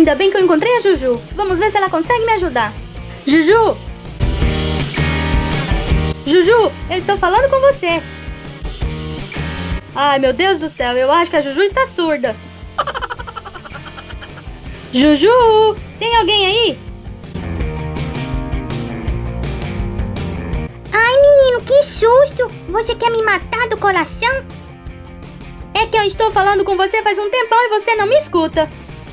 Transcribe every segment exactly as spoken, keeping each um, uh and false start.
Ainda bem que eu encontrei a Juju. Vamos ver se ela consegue me ajudar. Juju! Juju, eu estou falando com você. Ai, meu Deus do céu, eu acho que a Juju está surda. Juju, tem alguém aí? Ai, menino, que susto! Você quer me matar do coração? É que eu estou falando com você faz um tempão e você não me escuta.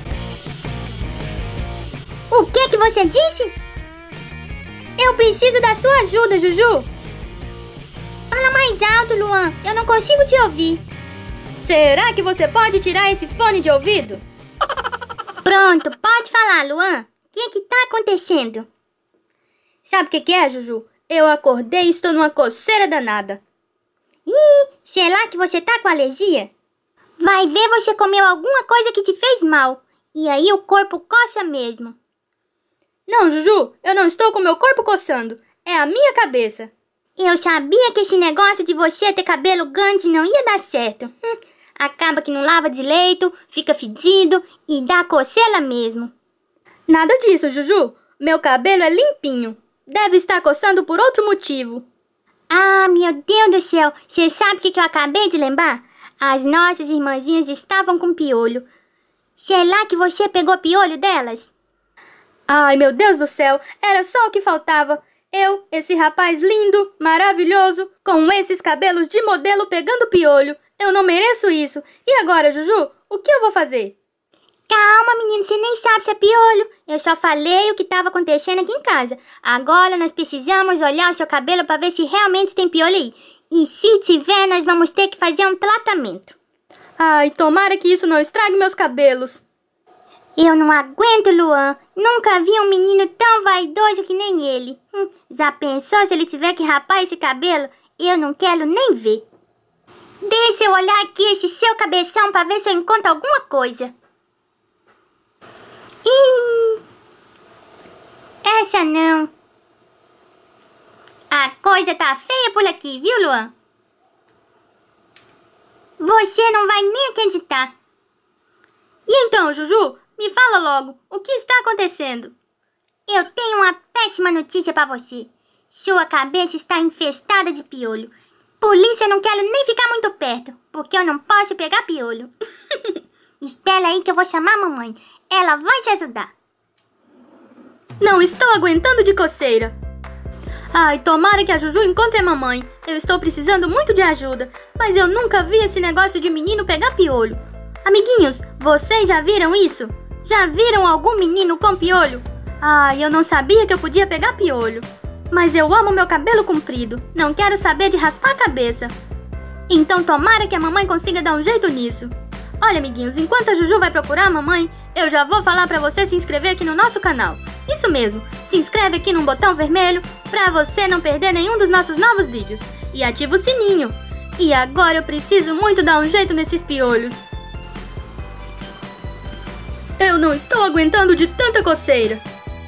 O que que você disse? Eu preciso da sua ajuda, Juju. Fala mais alto, Luan. Eu não consigo te ouvir. Será que você pode tirar esse fone de ouvido? Pronto, pode falar, Luan. O que que tá acontecendo? Sabe o que que é, Juju? Eu acordei e estou numa coceira danada. Ih, será que você tá com alergia? Vai ver, você comeu alguma coisa que te fez mal. E aí o corpo coça mesmo. Não, Juju, eu não estou com meu corpo coçando. É a minha cabeça. Eu sabia que esse negócio de você ter cabelo grande não ia dar certo. Hum, acaba que não lava direito, fica fedido e dá coceira mesmo. Nada disso, Juju. Meu cabelo é limpinho. Deve estar coçando por outro motivo. Ah, meu Deus do céu. Você sabe o que, que eu acabei de lembrar? As nossas irmãzinhas estavam com piolho. Será que você pegou piolho delas? Ai, meu Deus do céu. Era só o que faltava. Eu, esse rapaz lindo, maravilhoso, com esses cabelos de modelo pegando piolho. Eu não mereço isso. E agora, Juju? O que eu vou fazer? Calma, menino, você nem sabe se é piolho. Eu só falei o que estava acontecendo aqui em casa. Agora nós precisamos olhar o seu cabelo para ver se realmente tem piolho aí. E se tiver, nós vamos ter que fazer um tratamento. Ai, tomara que isso não estrague meus cabelos. Eu não aguento, Luan. Nunca vi um menino tão vaidoso que nem ele. Hum, já pensou se ele tiver que rapar esse cabelo? Eu não quero nem ver. Deixa eu olhar aqui esse seu cabeção para ver se eu encontro alguma coisa. Ih, essa não. A coisa tá feia por aqui, viu, Luan? Você não vai nem acreditar. E então, Juju? Me fala logo, o que está acontecendo? Eu tenho uma péssima notícia para você. Sua cabeça está infestada de piolho. Por isso eu não quero nem ficar muito perto, porque eu não posso pegar piolho. Espera aí que eu vou chamar a mamãe. Ela vai te ajudar. Não estou aguentando de coceira. Ai, tomara que a Juju encontre a mamãe. Eu estou precisando muito de ajuda, mas eu nunca vi esse negócio de menino pegar piolho. Amiguinhos, vocês já viram isso? Já viram algum menino com piolho? Ai, eu não sabia que eu podia pegar piolho. Mas eu amo meu cabelo comprido. Não quero saber de raspar a cabeça. Então tomara que a mamãe consiga dar um jeito nisso. Olha, amiguinhos, enquanto a Juju vai procurar a mamãe, eu já vou falar pra você se inscrever aqui no nosso canal. Isso mesmo, se inscreve aqui no botão vermelho pra você não perder nenhum dos nossos novos vídeos. E ativa o sininho. E agora eu preciso muito dar um jeito nesses piolhos. Eu não estou aguentando de tanta coceira.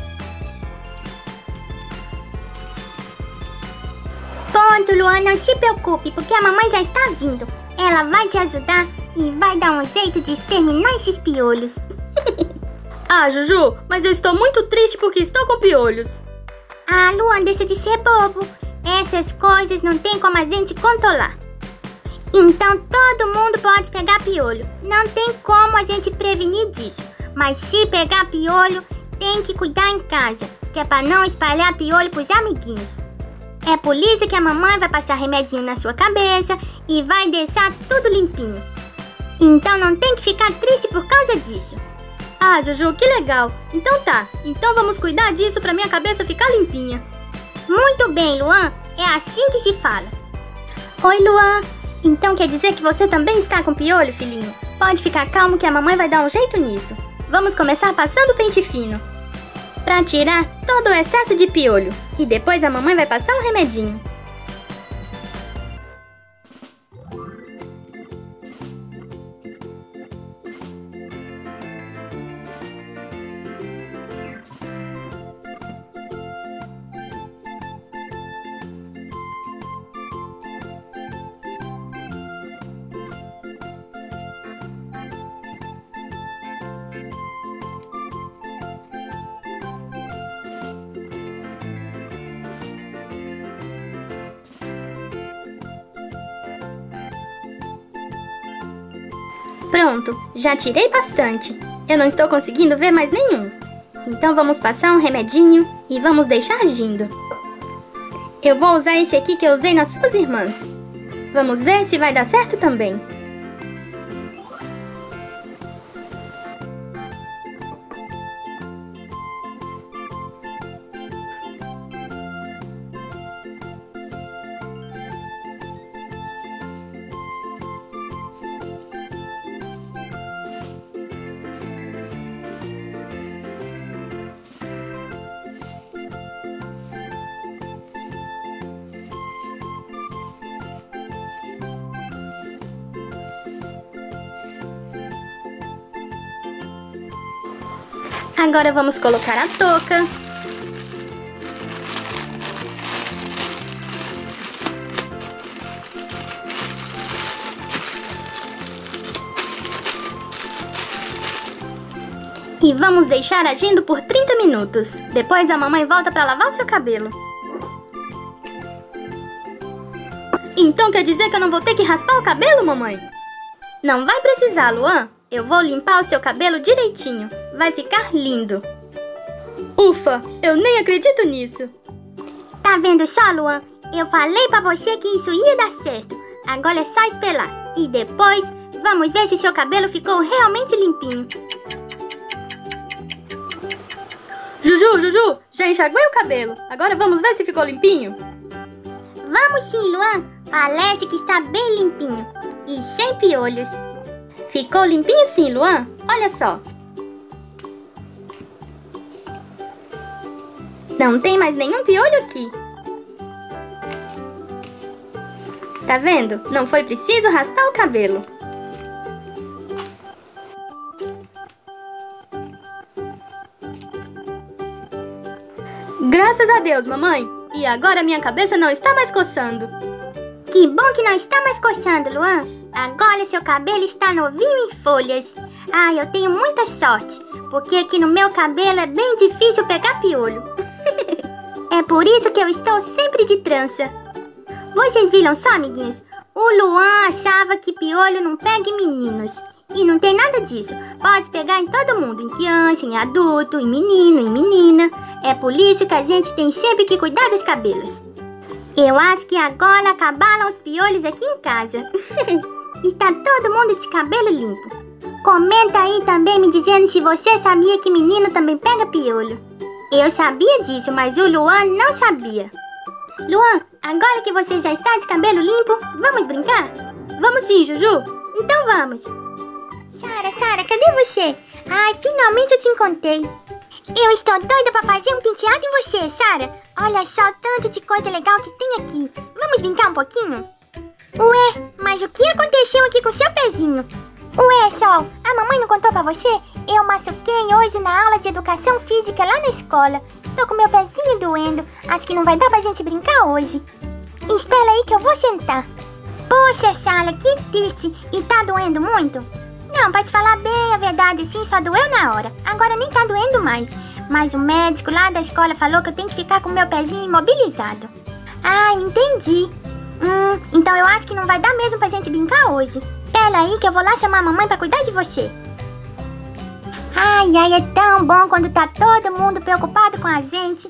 Pronto, Luan, não se preocupe, porque a mamãe já está vindo. Ela vai te ajudar e vai dar um jeito de exterminar esses piolhos. Ah, Juju, mas eu estou muito triste porque estou com piolhos. Ah, Luan, deixa de ser bobo. Essas coisas não tem como a gente controlar. Então todo mundo pode pegar piolho. Não tem como a gente prevenir disso. Mas se pegar piolho, tem que cuidar em casa, que é para não espalhar piolho pros amiguinhos. É por isso que a mamãe vai passar remedinho na sua cabeça e vai deixar tudo limpinho. Então não tem que ficar triste por causa disso. Ah, Juju, que legal. Então tá, então vamos cuidar disso pra minha cabeça ficar limpinha. Muito bem, Luan, é assim que se fala. Oi, Luan. Então quer dizer que você também está com piolho, filhinho? Pode ficar calmo que a mamãe vai dar um jeito nisso. Vamos começar passando o pente fino pra tirar todo o excesso de piolho. E depois a mamãe vai passar um remedinho. Pronto, já tirei bastante. Eu não estou conseguindo ver mais nenhum. Então vamos passar um remedinho e vamos deixar agindo. Eu vou usar esse aqui que eu usei nas suas irmãs. Vamos ver se vai dar certo também. Agora vamos colocar a touca. E vamos deixar agindo por trinta minutos. Depois a mamãe volta para lavar o seu cabelo. Então quer dizer que eu não vou ter que raspar o cabelo, mamãe? Não vai precisar, Luan. Eu vou limpar o seu cabelo direitinho. Vai ficar lindo. Ufa, eu nem acredito nisso. Tá vendo só, Luan? Eu falei pra você que isso ia dar certo. Agora é só esperar. E depois, vamos ver se seu cabelo ficou realmente limpinho. Juju, Juju, já enxaguei o cabelo. Agora vamos ver se ficou limpinho. Vamos sim, Luan. Parece que está bem limpinho. E sem piolhos. Ficou limpinho sim, Luan. Olha só. Não tem mais nenhum piolho aqui. Tá vendo? Não foi preciso raspar o cabelo. Graças a Deus, mamãe. E agora minha cabeça não está mais coçando. Que bom que não está mais coçando, Luan. Agora seu cabelo está novinho em folhas. Ah, eu tenho muita sorte, porque aqui no meu cabelo é bem difícil pegar piolho. É por isso que eu estou sempre de trança. Vocês viram só, amiguinhos? O Luan achava que piolho não pega em meninos. E não tem nada disso. Pode pegar em todo mundo, em criança, em adulto, em menino, em menina. É por isso que a gente tem sempre que cuidar dos cabelos. Eu acho que agora acabaram os piolhos aqui em casa. Está todo mundo de cabelo limpo. Comenta aí também me dizendo se você sabia que menino também pega piolho. Eu sabia disso, mas o Luan não sabia. Luan, agora que você já está de cabelo limpo, vamos brincar? Vamos sim, Juju. Então vamos. Sara, Sara, cadê você? Ai, finalmente eu te encontrei. Eu estou doida para fazer um penteado em você, Sara. Olha só o tanto de coisa legal que tem aqui. Vamos brincar um pouquinho? Ué, mas o que aconteceu aqui com seu pezinho? Ué, Sol, a mamãe não contou pra você? Eu machuquei hoje na aula de educação física lá na escola. Tô com meu pezinho doendo. Acho que não vai dar pra gente brincar hoje. Espera aí que eu vou sentar. Poxa, Sara, que triste. E tá doendo muito? Não, pra te falar bem a verdade, sim, só doeu na hora. Agora nem tá doendo mais. Mas o médico lá da escola falou que eu tenho que ficar com meu pezinho imobilizado. Ah, entendi. Hum, então eu acho que não vai dar mesmo pra gente brincar hoje. Espera aí que eu vou lá chamar a mamãe pra cuidar de você. Ai, ai, é tão bom quando tá todo mundo preocupado com a gente.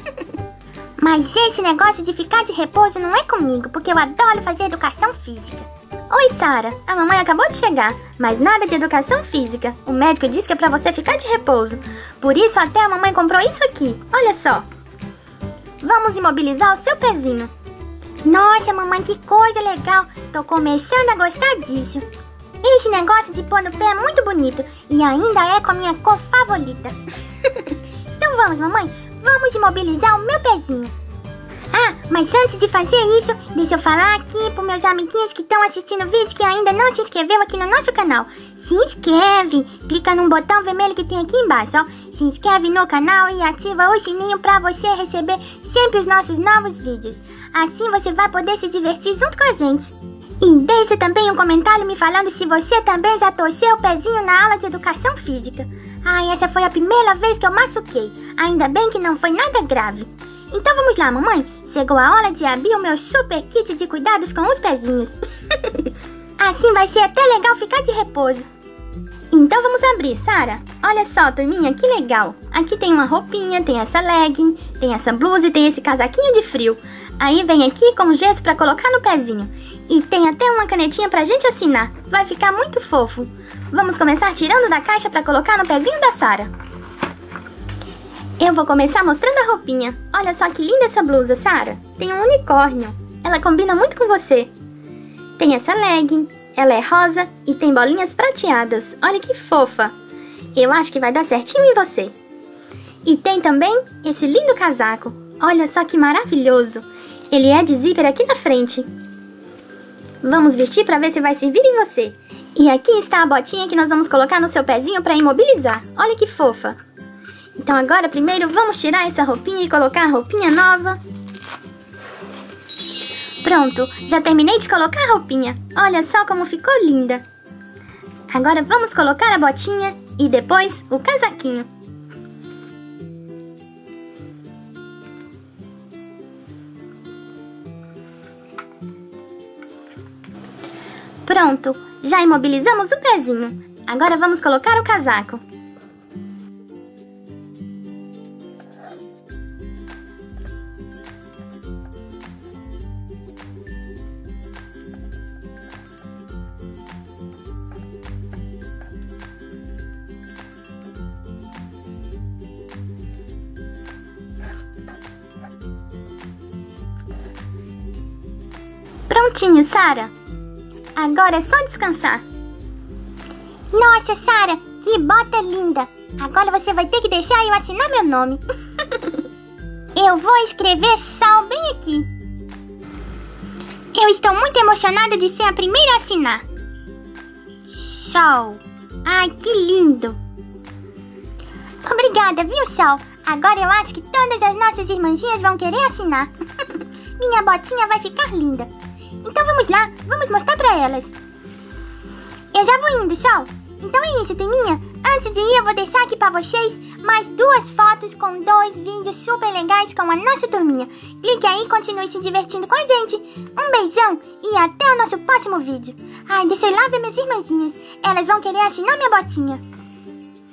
Mas esse negócio de ficar de repouso não é comigo, porque eu adoro fazer educação física. Oi, Sara, a mamãe acabou de chegar, mas nada de educação física. O médico disse que é pra você ficar de repouso. Por isso até a mamãe comprou isso aqui, olha só. Vamos imobilizar o seu pezinho. Nossa, mamãe, que coisa legal. Tô começando a gostar disso. Esse negócio de pôr no pé é muito bonito e ainda é com a minha cor favorita. Então vamos, mamãe, vamos imobilizar o meu pezinho. Ah, mas antes de fazer isso, deixa eu falar aqui para meus amiguinhos que estão assistindo o vídeo que ainda não se inscreveu aqui no nosso canal. Se inscreve, clica no botão vermelho que tem aqui embaixo, ó. Se inscreve no canal e ativa o sininho para você receber sempre os nossos novos vídeos. Assim você vai poder se divertir junto com a gente. E deixa também um comentário me falando se você também já torceu o pezinho na aula de educação física. Ai, essa foi a primeira vez que eu machuquei. Ainda bem que não foi nada grave. Então vamos lá, mamãe. Chegou a hora de abrir o meu super kit de cuidados com os pezinhos. Assim vai ser até legal ficar de repouso. Então vamos abrir, Sara. Olha só, turminha, que legal. Aqui tem uma roupinha, tem essa legging, tem essa blusa e tem esse casaquinho de frio. Aí vem aqui com gesso pra colocar no pezinho. E tem até uma canetinha pra gente assinar. Vai ficar muito fofo. Vamos começar tirando da caixa pra colocar no pezinho da Sara. Eu vou começar mostrando a roupinha. Olha só que linda essa blusa, Sara. Tem um unicórnio. Ela combina muito com você. Tem essa legging. Ela é rosa e tem bolinhas prateadas. Olha que fofa. Eu acho que vai dar certinho em você. E tem também esse lindo casaco. Olha só que maravilhoso. Ele é de zíper aqui na frente. Vamos vestir para ver se vai servir em você. E aqui está a botinha que nós vamos colocar no seu pezinho para imobilizar. Olha que fofa. Então agora primeiro vamos tirar essa roupinha e colocar a roupinha nova. Pronto, já terminei de colocar a roupinha. Olha só como ficou linda. Agora vamos colocar a botinha e depois o casaquinho. Pronto, já imobilizamos o pezinho. Agora vamos colocar o casaco. Prontinho, Sara. Agora é só descansar. Nossa, Sara, que bota linda. Agora você vai ter que deixar eu assinar meu nome. Eu vou escrever Sol bem aqui. Eu estou muito emocionada de ser a primeira a assinar. Sol. Ai, que lindo. Obrigada, viu, Sol? Agora eu acho que todas as nossas irmãzinhas vão querer assinar. Minha botinha vai ficar linda. Então vamos lá, vamos mostrar pra elas. Eu já vou indo, Sol. Então é isso, turminha. Antes de ir, eu vou deixar aqui pra vocês mais duas fotos com dois vídeos super legais com a nossa turminha. Clique aí e continue se divertindo com a gente. Um beijão e até o nosso próximo vídeo. Ai, deixa eu lá ver minhas irmãzinhas. Elas vão querer assinar minha botinha.